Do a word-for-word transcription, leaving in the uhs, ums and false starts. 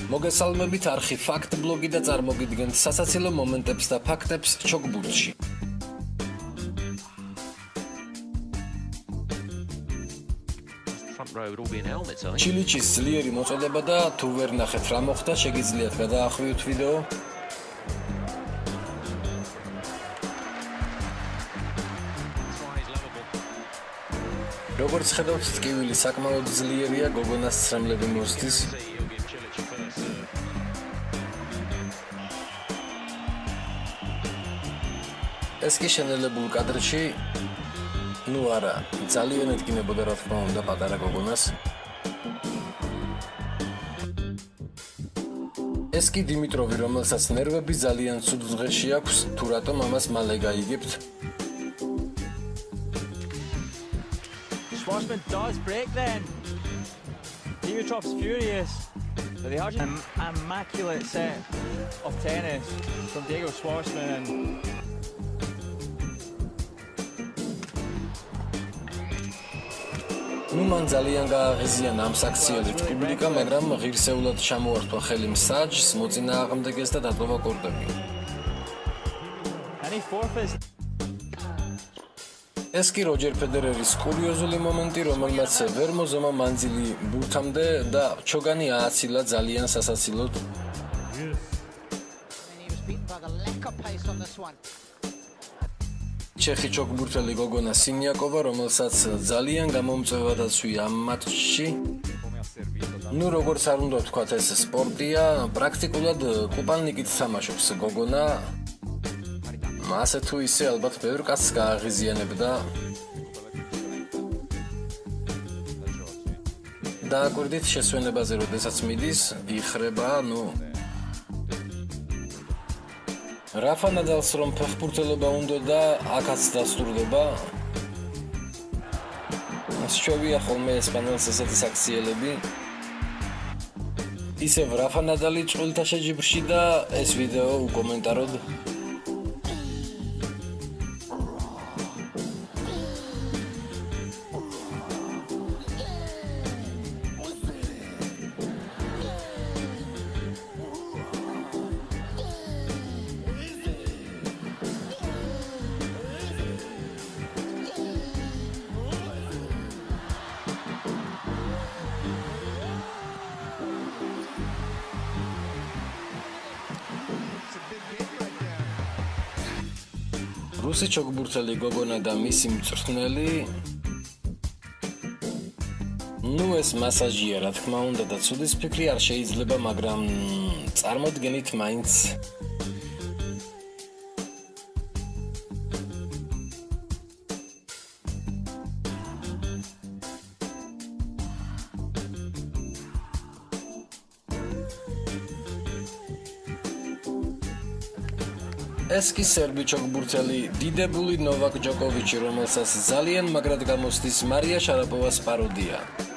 მოგესალმებით არხი ფაქტ ბლოგი და წარმოგიდგენთ სასაცილო მომენტებს და ფაქტებს ჩოგბურთში. ჩილიჩის ძლიერი მოწოდება და თუ ვერ ნახეთ რა მოხდა, შეგიძლიათ გადაახვიოთ ვიდეო. როგორც ხედავთ, ტკივილი საკმაოდ ძლიერია, გოგონას ცრემლები მოსდის. ეს კი შენელებულ კადრში, ну არა, ძალიან ედგინებოდა რა თქმა უნდა პატარა გოგონას. ეს კი დიმიტროვი, რომელსაც ნერვები ძალიან ცუდ დღეში აქვს, თუ რატომ ამას მალე გაიგებთ. Schwarzman does break then. Dimitrov's furious. But they had an immaculate set of tennis from Diego Schwarzman. And ну მან ძალიან გააღიზიანა ამ საქციელით პუბლიკა, მაგრამ ღირსეულად ჩამოართვა ხელი მსაჯს, მოწინააღმდეგეს და დატოვა კორტები. and he forfeits. ეს კი როჯერ ფედერერის კურიოზული მომენტი, რომელმაც ვერ მოზომა მანძილი ბურთამდე და ჩოგანი ააცილა ძალიან სასაცილოდ. ჩეხი ჩოგბურთელი გოგონა სინიაკოვა, რომელსაც ძალიან გამომწვევა დაცვია ამ მატჩში. ну როგორც არ უნდა ვთქვათ, ეს სპორტია, პრაქტიკულად კუპალნიკით თამაშობს გოგონა. ასე თუ ისე ალბათ ბევრ კაცს გააღიზიანებდა. დააკვირდით შესვენებაზე, როდესაც მიდის, იხრება, ну რაფა ნადალს რომ ფეხბურთელობა უნდა და აქაც დასტურდება. შეგვია ხოლმე ესპანელს ესეთი საქციელები. ისევ რაფა ნადალი წყვილთა შეჯიბრში და ეს ვიდეო უკომენტაროდ. რუსი ჩოგბურთელი გოგონა და მისი მწვრთნელი. ну ეს მასაჟია, რა თქმა უნდა და ცუდის ფიქრი არ შეიძლება, მაგრამ წარმოდგენით მაინც ეს კი სერბი ჩოგბურთელი დიდებული ნოვაკ ჯოკოვიჩი, რომელსაც ძალიან მაგრად გამოსდის მარია შარაპოვას პაროდია.